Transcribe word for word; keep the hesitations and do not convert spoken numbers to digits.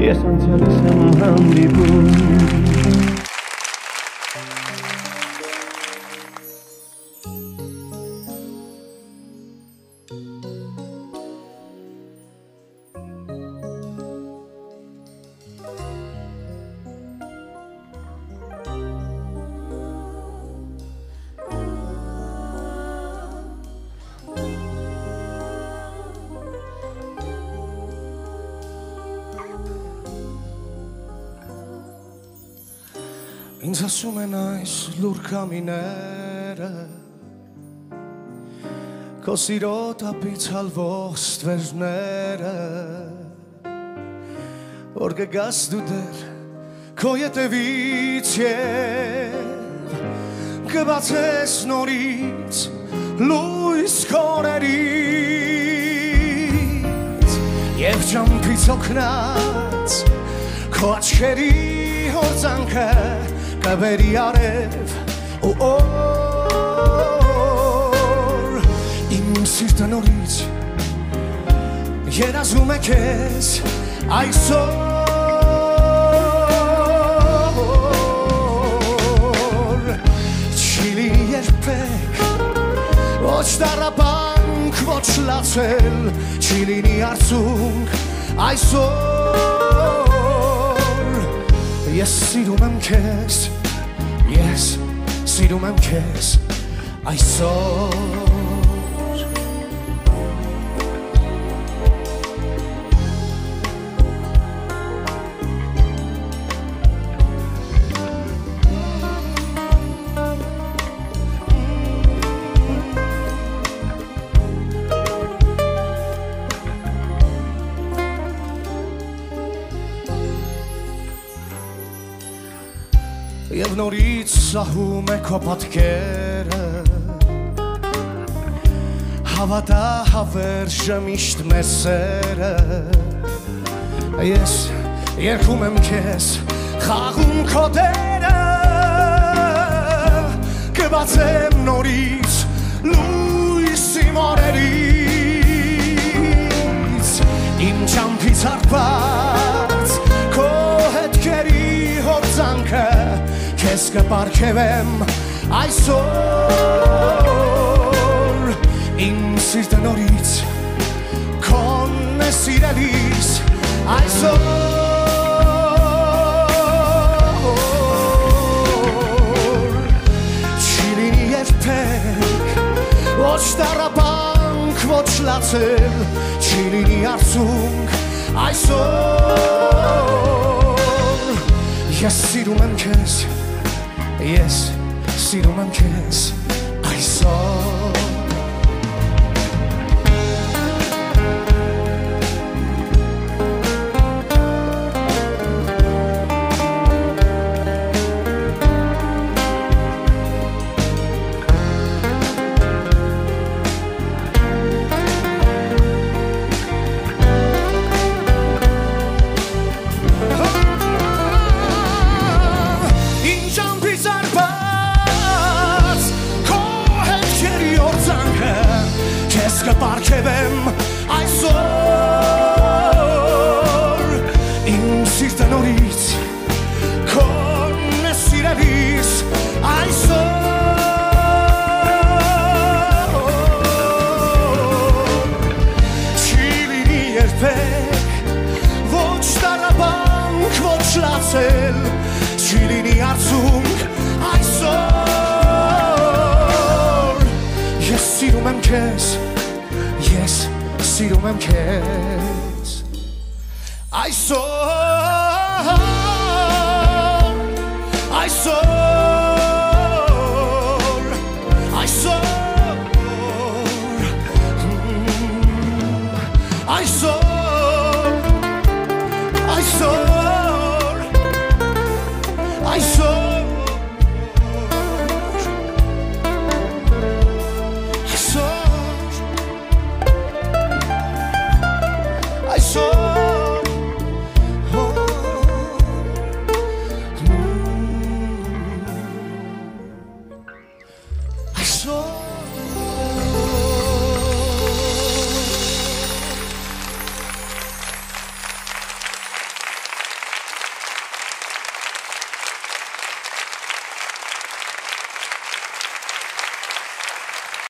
ես անցյալս եմ հանդիպում Ինձ ասում են այս լուր կամիները Քո սիրո տապից հալվող ստվերները Որ կգաս դու դեր քո ետևից և Կբացես նորից լույս քորերից Եվ ջամփից օգնած քո աչքերի հորձանքը Կավերի արև ու օր Իմ սիրտը նորից երազում է քեզ այսօր Չի լինի երբեք ոչ տառապանք ոչ լացել Չի լինի արցունք այսօր Ես սիրում եմ քեզ Ես սիրում եմ քեզ այսօր Եվ նորից սահում է քո պատկերը Հավատա հավերժը միշտ մեր սերը Ես երգում եմ քեզ խաղում քո դերը Կբացեմ նորից լույսի մորերից Իմ ջամփից արբած քո հետքերի հորձանքը Քեզ կպարգևեմ այսօր Իմ սիրտը նորից քոն է սիրելիս այսօր Չի լինի երբեք ոչ տառապանք ոչ լացել Չի լինի արցունք այսօր Ես սիրում եմ քեզ Ես սիրում եմ քեզ այսօր Կպարգևեմ այսօր Իմ սիրտը նորից քոն է սիրելիս այսօր Չի լինի երբեք ոչ տառապանք ոչ լացել Չի լինի արցունք այսօր Ես սիրում եմ քեզ Ես սիրում եմ քեզ այսօր